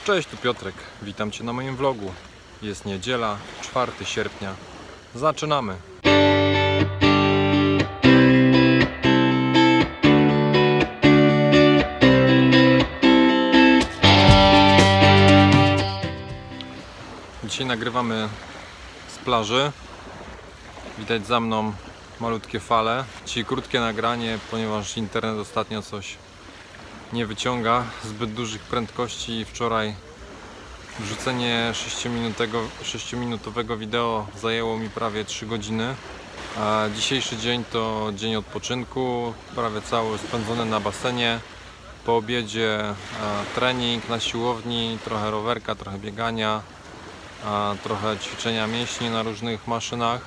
Cześć, tu Piotrek. Witam Cię na moim vlogu. Jest niedziela, 4 sierpnia. Zaczynamy! Dzisiaj nagrywamy z plaży. Widać za mną malutkie fale. Dzisiaj krótkie nagranie, ponieważ internet ostatnio coś nie wyciąga zbyt dużych prędkości. Wczoraj wrzucenie 6-minutowego wideo zajęło mi prawie 3 godziny. A dzisiejszy dzień to dzień odpoczynku, prawie cały spędzony na basenie. Po obiedzie trening na siłowni, trochę rowerka, trochę biegania, trochę ćwiczenia mięśni na różnych maszynach.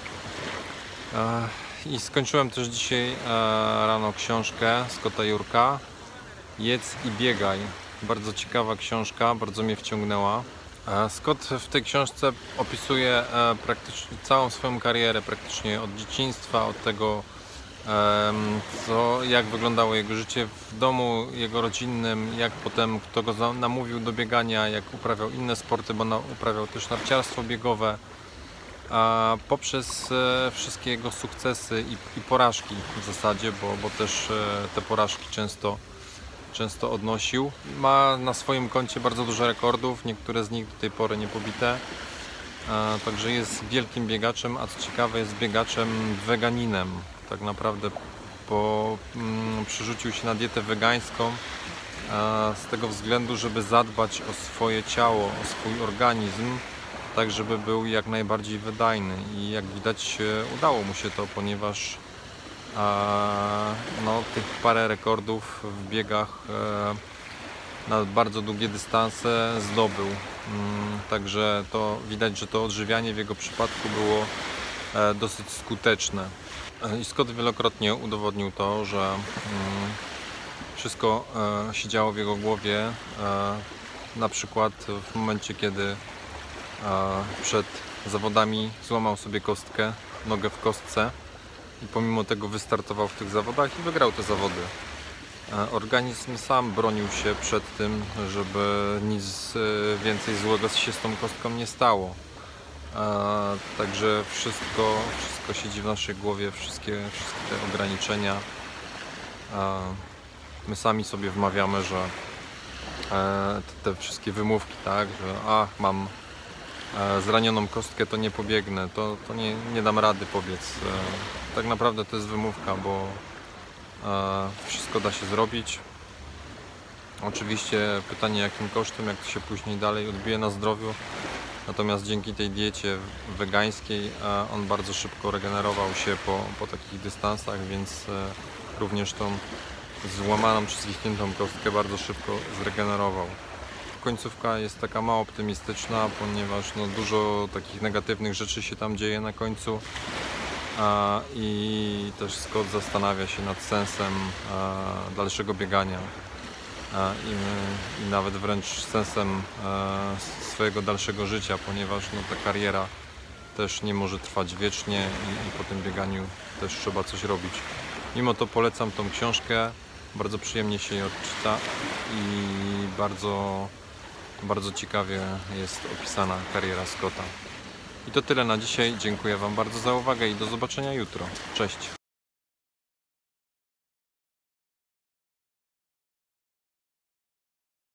I skończyłem też dzisiaj rano książkę Scotta Jurka, Jedz i biegaj. Bardzo ciekawa książka, bardzo mnie wciągnęła. Scott w tej książce opisuje praktycznie całą swoją karierę, praktycznie od dzieciństwa, od tego jak wyglądało jego życie w domu jego rodzinnym, jak potem kto go namówił do biegania, jak uprawiał inne sporty, bo uprawiał też narciarstwo biegowe, poprzez wszystkie jego sukcesy i porażki w zasadzie, bo też te porażki często odnosił. Ma na swoim koncie bardzo dużo rekordów, niektóre z nich do tej pory niepobite. Także jest wielkim biegaczem, a co ciekawe jest biegaczem weganinem. Tak naprawdę przerzucił się na dietę wegańską z tego względu, żeby zadbać o swoje ciało, o swój organizm, tak żeby był jak najbardziej wydajny. I jak widać udało mu się to, ponieważ tych parę rekordów w biegach na bardzo długie dystanse zdobył. Także to widać, że to odżywianie w jego przypadku było dosyć skuteczne. I Scott wielokrotnie udowodnił to, że wszystko się działo w jego głowie. Na przykład w momencie, kiedy przed zawodami złamał sobie kostkę, nogę w kostce, i pomimo tego wystartował w tych zawodach i wygrał te zawody. Organizm sam bronił się przed tym, żeby nic więcej złego się z tą kostką nie stało. Także wszystko siedzi w naszej głowie, wszystkie te ograniczenia. My sami sobie wmawiamy, że te wszystkie wymówki, tak, że mam zranioną kostkę, to nie pobiegnę, to nie dam rady pobiec. Tak naprawdę to jest wymówka, bo wszystko da się zrobić. Oczywiście pytanie, jakim kosztem, jak to się później dalej odbije na zdrowiu. Natomiast dzięki tej diecie wegańskiej on bardzo szybko regenerował się po takich dystansach, więc również tą złamaną czy zwichniętą kostkę bardzo szybko zregenerował. Końcówka jest taka mało optymistyczna, ponieważ dużo takich negatywnych rzeczy się tam dzieje na końcu i też Scott zastanawia się nad sensem dalszego biegania i nawet wręcz sensem swojego dalszego życia, ponieważ ta kariera też nie może trwać wiecznie i po tym bieganiu też trzeba coś robić. Mimo to polecam tą książkę, bardzo przyjemnie się jej odczyta i bardzo ciekawie jest opisana kariera Scotta. I to tyle na dzisiaj. Dziękuję Wam bardzo za uwagę i do zobaczenia jutro. Cześć!